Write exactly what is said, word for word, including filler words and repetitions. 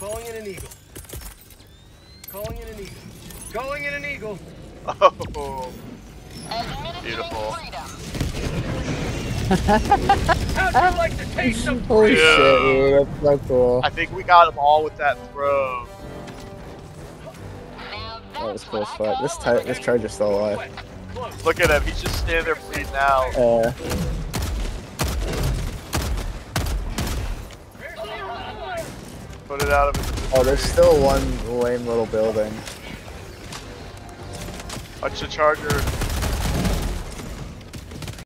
Calling in an eagle. Calling in an eagle. Calling in an eagle. Oh, beautiful. How'd you like to taste some Holy freedom? shit, dude, that's so cool. I think we got them all with that throw. That was cool as fuck. This type, this Charger's still alive. Look at him, he's just standing there bleeding out. Uh, Put it out of his. oh, there's still one lame little building. Bunch of Charger.